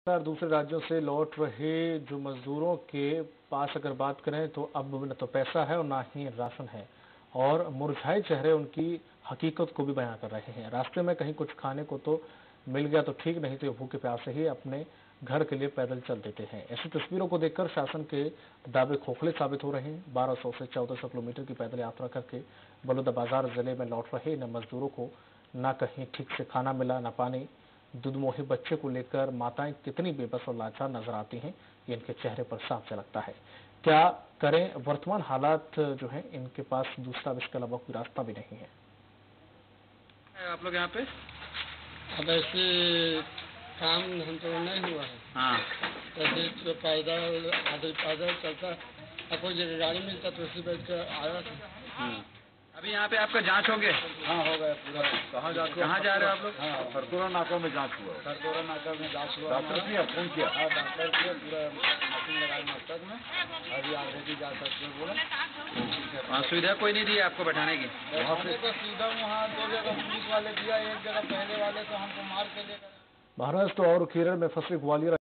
दूसरे राज्यों से लौट रहे जो मजदूरों के पास अगर बात करें तो अब न तो पैसा है और ना ही राशन है और मुरझाए चेहरे उनकी हकीकत को भी बयां कर रहे हैं। रास्ते में कहीं कुछ खाने को तो मिल गया तो ठीक, नहीं तो भूखे प्यासे ही अपने घर के लिए पैदल चल देते हैं। ऐसी तस्वीरों को देखकर शासन के दावे खोखले साबित हो रहे हैं। 1200 से 1400 किलोमीटर की पैदल यात्रा करके बलौदाबाजार जिले में लौट रहे इन मजदूरों को न कहीं ठीक से खाना मिला, न पानी। दुधमोहे बच्चे को लेकर माताएं कितनी बेबस और लाचार नजर आती हैं, ये इनके चेहरे पर साफ झलकता है। क्या करें, वर्तमान हालात जो है इनके पास दूसरा इसके अलावा कोई रास्ता भी नहीं है। आप लोग यहाँ पे अब ऐसे काम हम तो नहीं हुआ है। हाँ, ऐसे तो पैदल आधे पैदल चलता, अब कोई जगह गाड़ी मिलता तो उसी बैठ कर आया था। अभी यहाँ पे आपका जांच हो गया? हाँ, हो गया पूरा। कहाँ जा रहे हो आप लोग? हाँ, खरतोरा नाका में जांच हुआ। खरतोरा नाका में जांच हुआ। डॉक्टर किया, फोन किया? हाँ, डॉक्टर किया, पूरा मशीन लगाया मस्तक में। अभी आगे भी जा सकते हैं बोला। वहाँ सुविधा कोई नहीं दी आपको बैठाने की? वहाँ पे तो सीधा वहाँ 2 जगह पुलिस वाले दिया, एक जगह पहले वाले तो हमको मार के ले गए। महाराष्ट्र और केरल में फंसे ग्वालियर